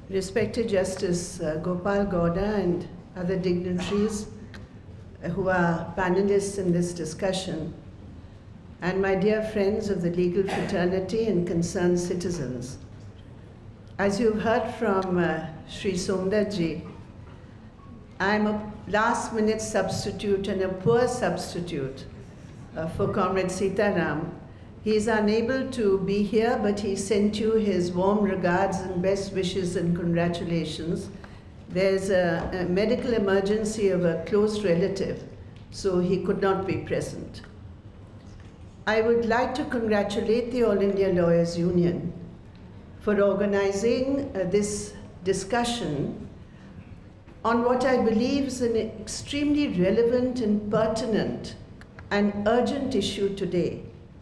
Respected Justice Gopal Gowda and other dignitaries who are panelists in this discussion, and my dear friends of the legal fraternity and concerned citizens. As you've heard from Sri Somdatji, I'm a last-minute substitute and a poor substitute for Comrade Sitaram. He is unable to be here, but he sent you his warm regards and best wishes and congratulations. There's a medical emergency of a close relative, so he could not be present. I would like to congratulate the All India Lawyers Union for organizing this discussion on what I believe is an extremely relevant and pertinent and urgent issue today.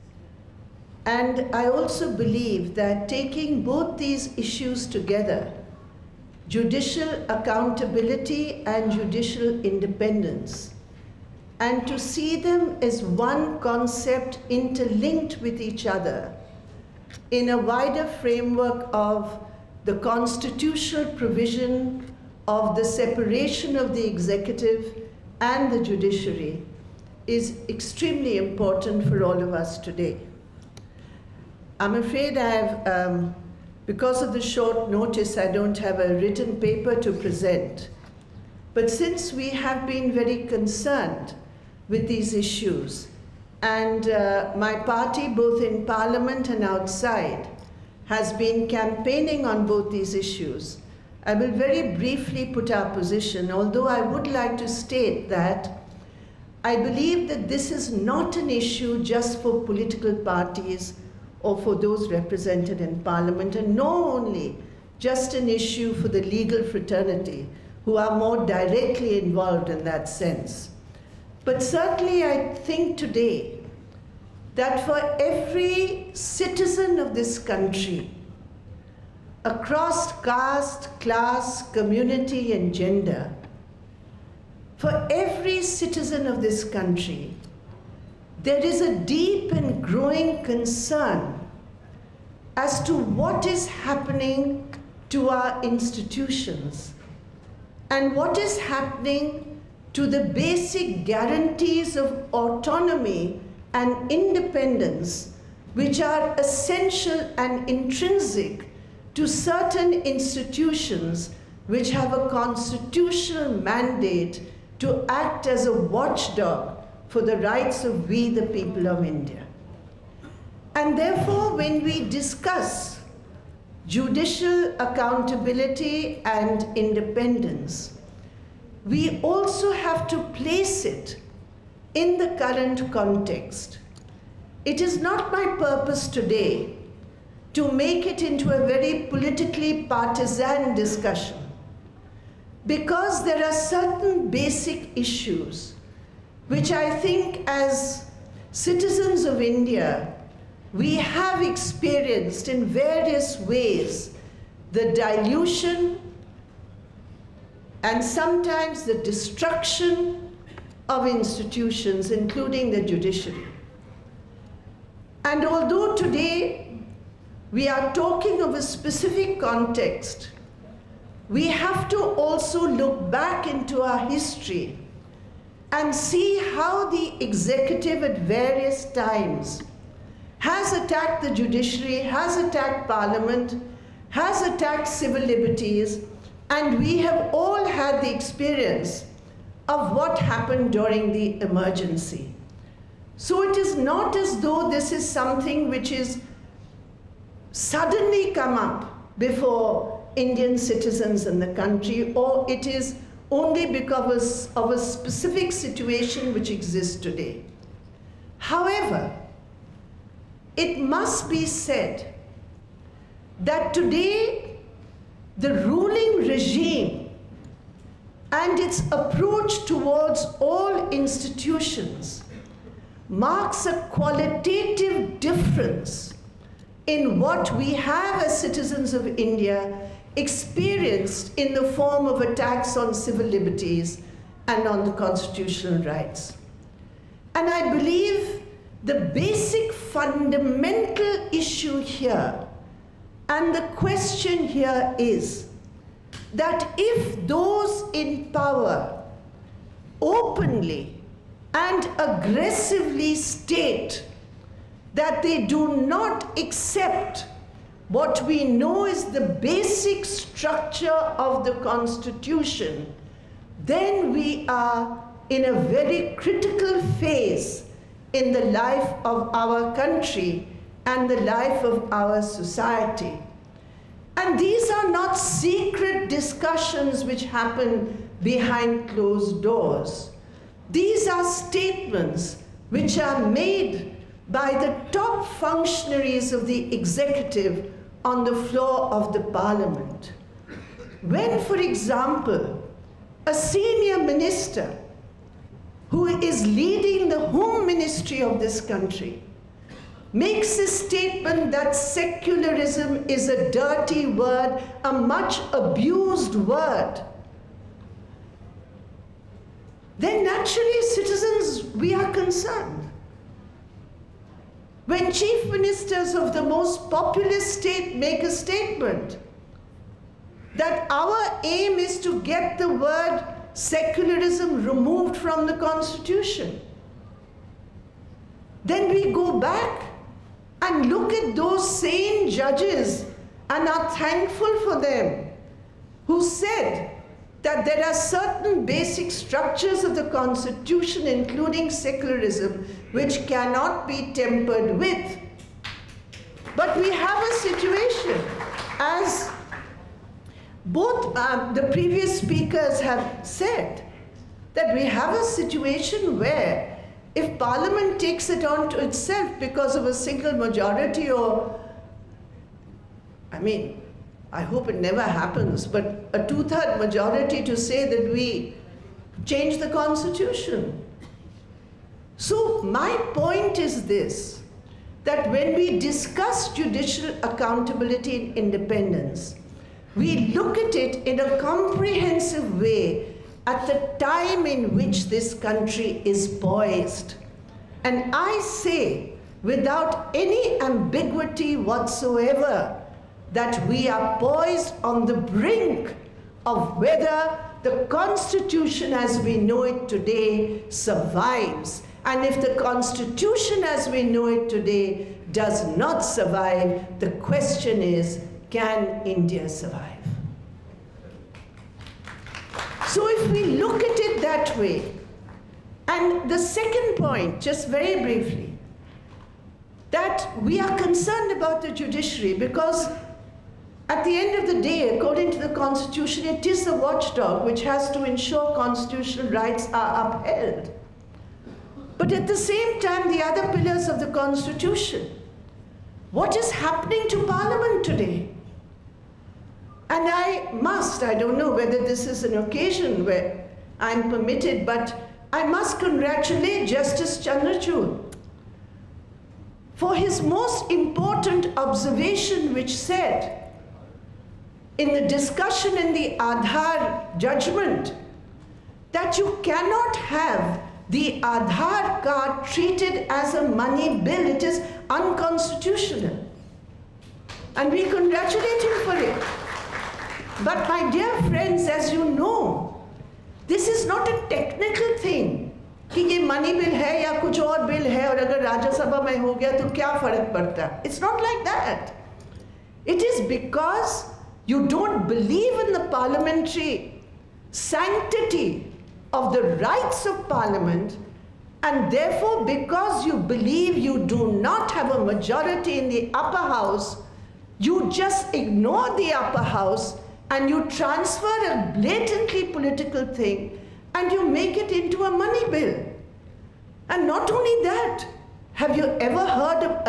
And I also believe that taking both these issues together, judicial accountability and judicial independence, and to see them as one concept interlinked with each other in a wider framework of the constitutional provision of the separation of the executive and the judiciary is extremely important for all of us today. I'm afraid because of the short notice, I don't have a written paper to present. But since we have been very concerned with these issues, and my party, both in Parliament and outside, has been campaigning on both these issues, I will very briefly put our position, although I would like to state that I believe that this is not an issue just for political parties or for those represented in Parliament, and nor only just an issue for the legal fraternity, who are more directly involved in that sense. But certainly I think today that for every citizen of this country, across caste, class, community, and gender, for every citizen of this country, there is a deep and growing concern as to what is happening to our institutions and what is happening to the basic guarantees of autonomy and independence, which are essential and intrinsic to certain institutions which have a constitutional mandate to act as a watchdog for the rights of we, the people of India. And therefore, when we discuss judicial accountability and independence, we also have to place it in the current context. It is not my purpose today to make it into a very politically partisan discussion, because there are certain basic issues which I think as citizens of India, we have experienced in various ways the dilution and sometimes the destruction of institutions, including the judiciary. And although today we are talking of a specific context, we have to also look back into our history and see how the executive at various times has attacked the judiciary, has attacked Parliament, has attacked civil liberties, and we have all had the experience of what happened during the emergency. So it is not as though this is something which is suddenly come up before Indian citizens in the country, or it is only because of a specific situation which exists today. However, it must be said that today the ruling regime and its approach towards all institutions marks a qualitative difference in what we have as citizens of India experienced in the form of attacks on civil liberties and on the constitutional rights. And I believe the basic fundamental issue here and the question here is that if those in power openly and aggressively state that they do not accept what we know is the basic structure of the Constitution, then we are in a very critical phase in the life of our country and the life of our society. And these are not secret discussions which happen behind closed doors. These are statements which are made by the top functionaries of the executive on the floor of the parliament. When, for example, a senior minister who is leading the home ministry of this country makes a statement that secularism is a dirty word, a much abused word, then naturally, citizens, we are concerned. When chief ministers of the most populous state make a statement that our aim is to get the word secularism removed from the Constitution, then we go back and look at those sane judges and are thankful for them who said that there are certain basic structures of the Constitution, including secularism, which cannot be tempered with. But we have a situation, as both the previous speakers have said, that we have a situation where if Parliament takes it on to itself because of a single majority, or, I mean, I hope it never happens, but a two-thirds majority to say that we change the Constitution. So my point is this, that when we discuss judicial accountability and independence, we look at it in a comprehensive way at the time in which this country is poised. And I say, without any ambiguity whatsoever, that we are poised on the brink of whether the Constitution as we know it today survives. And if the Constitution as we know it today does not survive, the question is, can India survive? So if we look at it that way, and the second point, just very briefly, that we are concerned about the judiciary because at the end of the day, according to the Constitution, it is the watchdog which has to ensure constitutional rights are upheld. But at the same time, the other pillars of the Constitution, what is happening to Parliament today? And I don't know whether this is an occasion where I'm permitted, but I must congratulate Justice Chandrachud for his most important observation, which said, in the discussion in the Aadhaar judgment, that you cannot have the Aadhaar card treated as a money bill. It is unconstitutional. And we congratulate him for it. But my dear friends, as you know, this is not a technical thing कि ये money bill है या कुछ और bill है और अगर राज्यसभा में हो गया तो क्या फर्क पड़ता? It's not like that. It is because you don't believe in the parliamentary sanctity of the rights of Parliament, and therefore because you believe you do not have a majority in the upper house, you just ignore the upper house and you transfer a blatantly political thing and you make it into a money bill. And not only that, have you ever heard of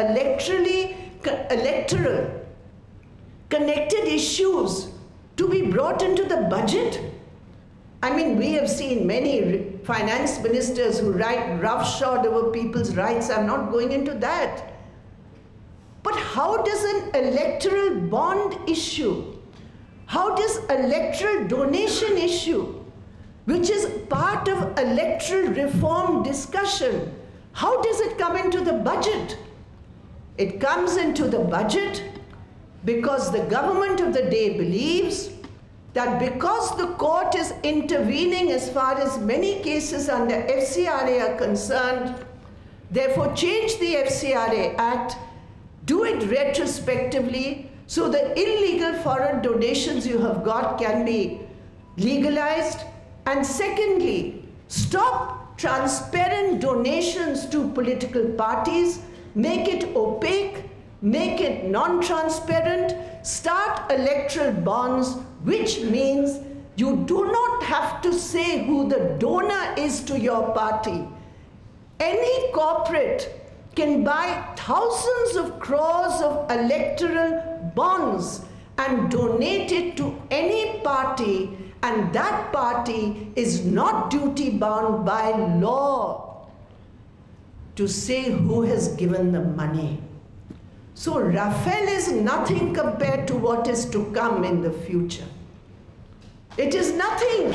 electoral connected issues to be brought into the budget? I mean, we have seen many finance ministers who write roughshod over people's rights. I'm not going into that. But how does an electoral bond issue, how does electoral donation issue, which is part of electoral reform discussion, how does it come into the budget? It comes into the budget because the government of the day believes that because the court is intervening as far as many cases under FCRA are concerned, therefore change the FCRA Act, do it retrospectively so the illegal foreign donations you have got can be legalized. And secondly, stop transparent donations to political parties, make it opaque, make it non-transparent, start electoral bonds, which means you do not have to say who the donor is to your party. Any corporate can buy thousands of crores of electoral bonds and donate it to any party, and that party is not duty bound by law to say who has given the money. So Rafale is nothing compared to what is to come in the future. It is nothing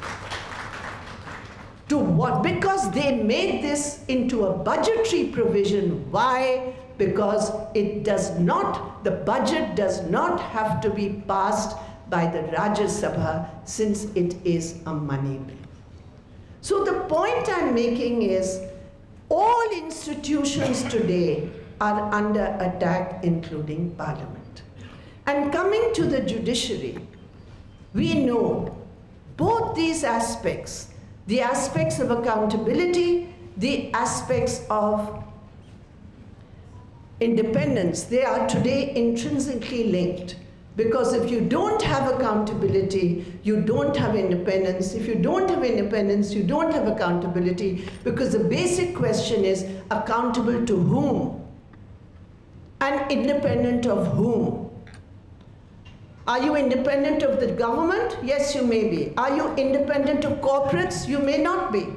to what, because they made this into a budgetary provision. Why? Because it does not, the budget does not have to be passed by the Rajya Sabha since it is a money bill. So the point I'm making is all institutions today are under attack, including Parliament. And coming to the judiciary, we know both these aspects, the aspects of accountability, the aspects of independence, they are today intrinsically linked. Because if you don't have accountability, you don't have independence. If you don't have independence, you don't have accountability, because the basic question is accountable to whom and independent of whom. Are you independent of the government? Yes, you may be. Are you independent of corporates? You may not be.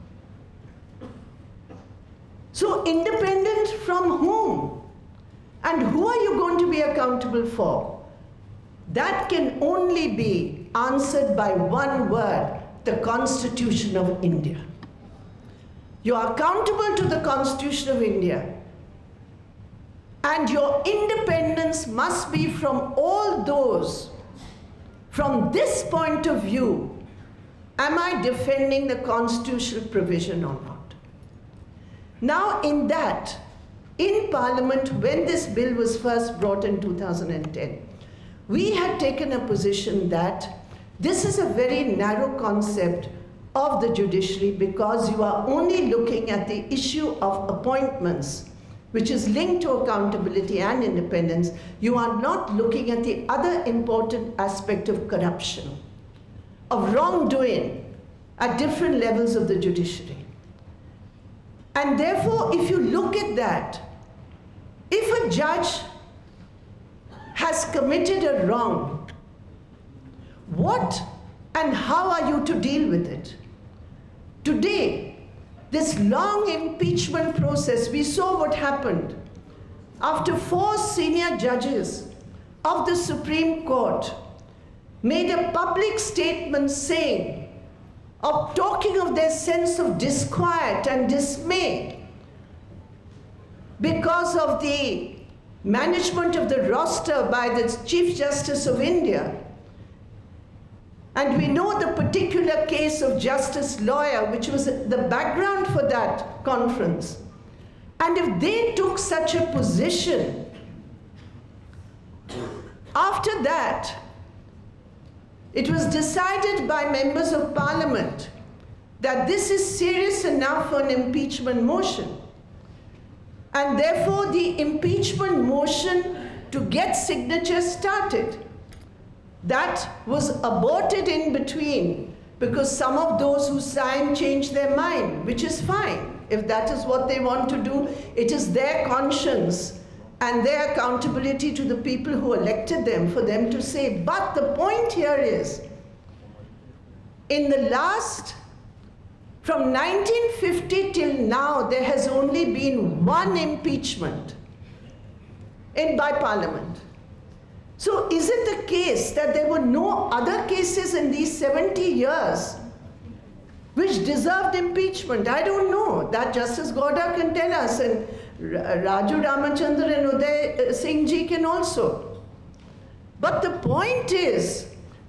So independent from whom? And who are you going to be accountable for? That can only be answered by one word, the Constitution of India. You are accountable to the Constitution of India. And your independence must be from all those. From this point of view, am I defending the constitutional provision or not? Now in that, in Parliament, when this bill was first brought in 2010, we had taken a position that this is a very narrow concept of the judiciary, because you are only looking at the issue of appointments, which is linked to accountability and independence. You are not looking at the other important aspect of corruption, of wrongdoing at different levels of the judiciary. And therefore, if you look at that, if a judge has committed a wrong, what and how are you to deal with it? Today, this long impeachment process, we saw what happened. After 4 senior judges of the Supreme Court made a public statement saying, talking of their sense of disquiet and dismay because of the management of the roster by the Chief Justice of India. And we know the particular case of Justice Lawyer, which was the background for that conference. And if they took such a position, after that, it was decided by members of Parliament that this is serious enough for an impeachment motion. And therefore, the impeachment motion to get signatures started. That was aborted in between because some of those who signed changed their mind, which is fine. If that is what they want to do, it is their conscience and their accountability to the people who elected them for them to say. But the point here is, in the last, from 1950 till now, there has only been one impeachment by Parliament. So is it the case that there were no other cases in these 70 years which deserved impeachment? I don't know. That Justice Gowda can tell us, and Raju Ramachandran and Uday Singh ji can also. But the point is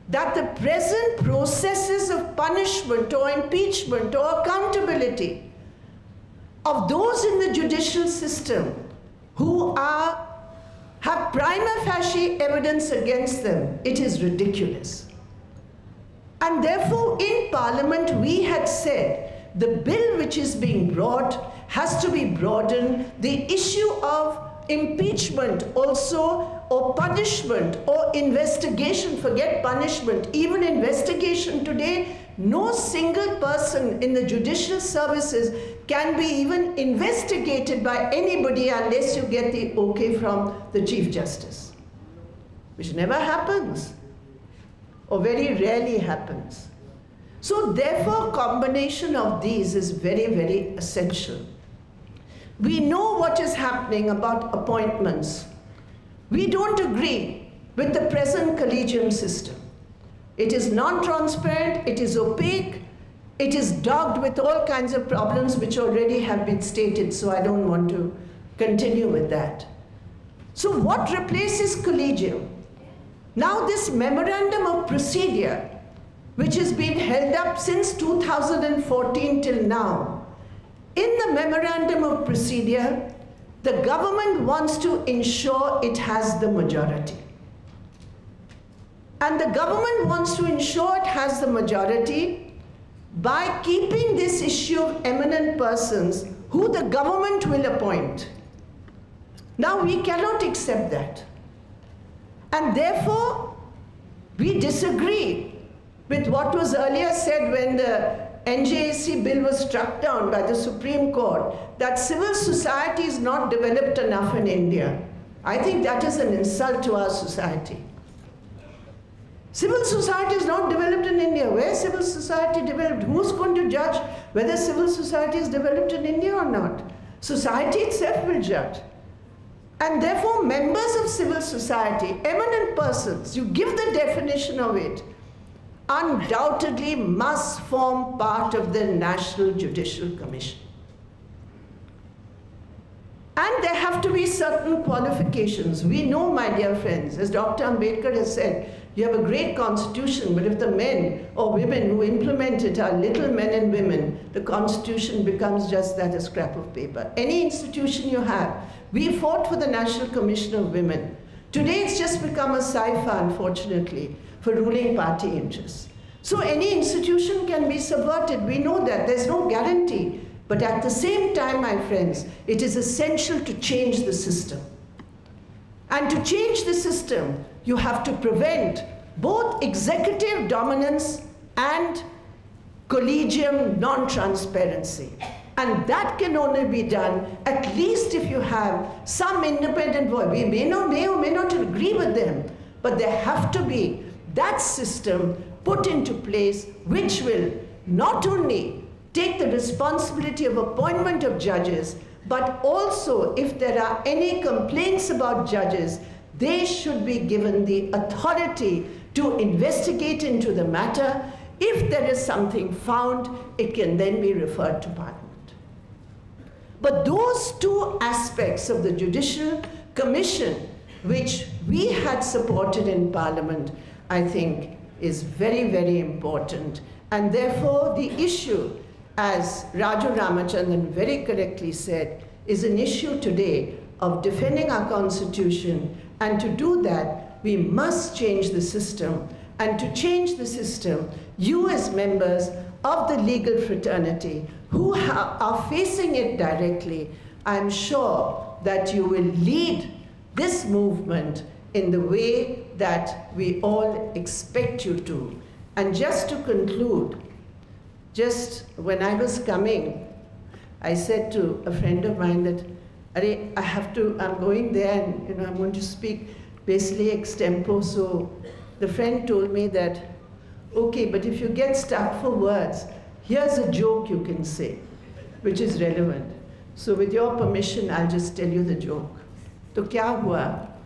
that the present processes of punishment or impeachment or accountability of those in the judicial system who have prima facie evidence against them, it is ridiculous. And therefore, in Parliament, we had said the bill which is being brought has to be broadened. The issue of impeachment also, or punishment, or investigation, forget punishment, even investigation today, no single person in the judicial services can be even investigated by anybody unless you get the okay from the Chief Justice, which never happens, or very rarely happens. So therefore, combination of these is very, very essential. We know what is happening about appointments. We don't agree with the present collegium system. It is non-transparent, it is opaque, it is dogged with all kinds of problems which already have been stated, so I don't want to continue with that. So what replaces collegium? Now this memorandum of procedure, which has been held up since 2014 till now, in the memorandum of procedure, the government wants to ensure it has the majority. And the government wants to ensure it has the majority by keeping this issue of eminent persons who the government will appoint. Now we cannot accept that. And therefore, we disagree with what was earlier said when the NJAC bill was struck down by the Supreme Court, that civil society is not developed enough in India. I think that is an insult to our society. Civil society is not developed in India. Where is civil society developed? Who's going to judge whether civil society is developed in India or not? Society itself will judge. And therefore, members of civil society, eminent persons, you give the definition of it, undoubtedly must form part of the National Judicial Commission. And there have to be certain qualifications. We know, my dear friends, as Dr. Ambedkar has said, you have a great constitution, but if the men or women who implement it are little men and women, the constitution becomes just that, a scrap of paper. Any institution you have, we fought for the National Commission of Women. Today it's just become a sci-fi, unfortunately, for ruling party interests. So any institution can be subverted. We know that. There's no guarantee. But at the same time, my friends, it is essential to change the system. And to change the system, you have to prevent both executive dominance and collegium non-transparency. And that can only be done, at least if you have some independent voice. We may or may not agree with them, but there have to be that system put into place which will not only take the responsibility of appointment of judges, but also if there are any complaints about judges, they should be given the authority to investigate into the matter. If there is something found, it can then be referred to Parliament. But those two aspects of the Judicial Commission, which we had supported in Parliament, I think is very, very important. And therefore, the issue, as Raju Ramachandran very correctly said, is an issue today of defending our Constitution. And to do that, we must change the system. And to change the system, you as members of the legal fraternity who are facing it directly, I'm sure that you will lead this movement in the way that we all expect you to. And just to conclude, just when I was coming, I said to a friend of mine that, I'm going there and I'm going to speak basically extempo. So the friend told me that, okay, but if you get stuck for words, here's a joke you can say, which is relevant. So with your permission, I'll just tell you the joke. तो क्या हुआ?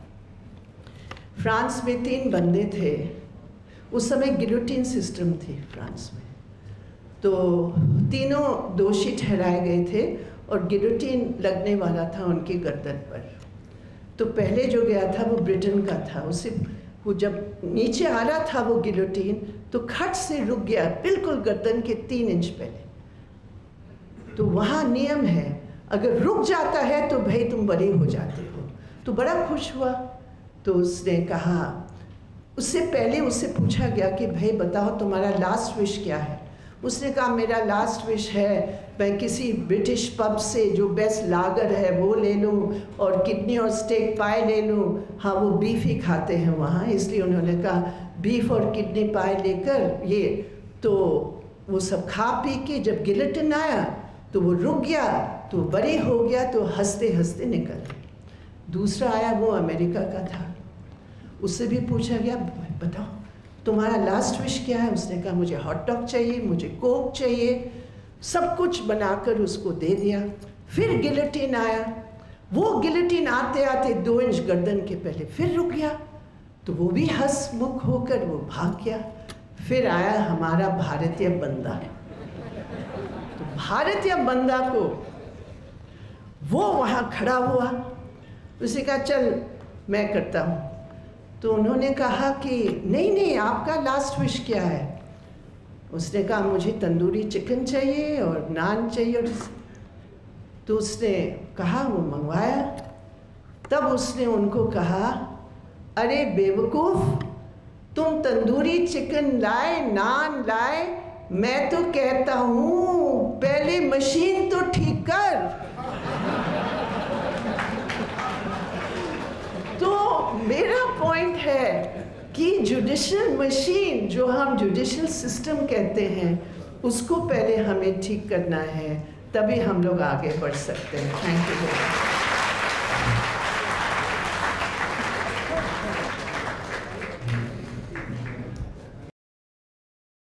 France में 3 बंदे थे. उस समय guillotine system थी France में. तो तीनों दोषी ठहराए गए थे और गिलोटिन लगने वाला था उनकी गर्दन पर. तो पहले जो गया था वो ब्रिटेन का था. उसे वो जब नीचे आ रहा था वो गिलोटीन, तो खट से रुक गया, बिल्कुल गर्दन के 3 इंच पहले। तो वहाँ नियम है, अगर रुक जाता है तो भाई तुम बरी हो जाते हो। तो बड़ा खुश हुआ। तो उसने कहा, उससे पहले उससे पूछा गया कि भाई बताओ तुम्हारा लास्ट विश क्या है। उसने कहा मेरा लास्ट विश है मैं किसी ब्रिटिश पब से जो बेस्ट लागर है वो ले लूँ और किडनी और स्टेक पाए ले लूँ। हाँ, वो बीफ ही खाते हैं वहाँ, इसलिए उन्होंने कहा बीफ और किडनी पाए लेकर ये। तो वो सब खा पी के जब गिलोटिन आया तो वो रुक गया, तो बरी हो गया, तो हंसते हंसते निकल गए। दूसरा आया, वो अमेरिका का था। उससे भी पूछा गया बताओ तुम्हारा लास्ट विश क्या है। उसने कहा मुझे हॉट डॉग चाहिए, मुझे कोक चाहिए। सब कुछ बनाकर उसको दे दिया। फिर गिलोटिन आया। वो गिलोटिन आते आते 2 इंच गर्दन के पहले फिर रुक गया, तो वो भी हंसमुख होकर वो भाग गया। फिर आया हमारा भारतीय बंदा। तो भारतीय बंदा को वो वहाँ खड़ा हुआ। उसने कहा चल मैं करता हूँ। तो उन्होंने कहा कि नहीं नहीं, आपका लास्ट विश क्या है। उसने कहा मुझे तंदूरी चिकन चाहिए और नान चाहिए। तो उसने कहा, वो मंगवाया। तब उसने उनको कहा अरे बेवकूफ़, तुम तंदूरी चिकन लाए, नान लाए, मैं तो कहता हूँ पहले मशीन तो ठीक कर। तो मेरा पॉइंट है कि जुडिशल मशीन, जो हम जुडिशल सिस्टम कहते हैं, उसको पहले हमें ठीक करना है, तभी हम लोग आगे बढ़ सकते हैं। Thank you.